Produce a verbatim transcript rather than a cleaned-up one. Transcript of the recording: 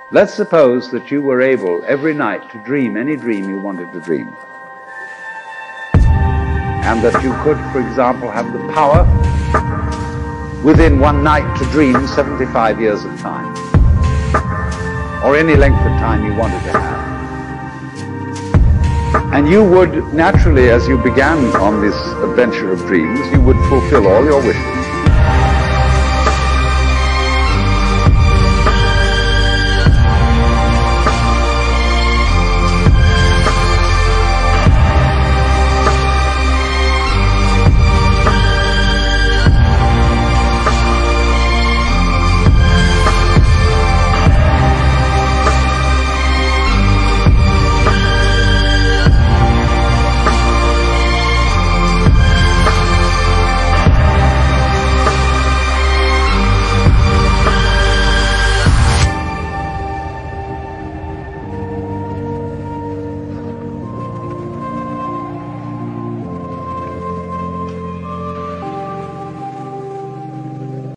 Let's suppose that you were able every night to dream any dream you wanted to dream. And that you could, for example, have the power within one night to dream seventy-five years of time, or any length of time you wanted to have. And you would naturally, as you began on this adventure of dreams, you would fulfill all your wishes.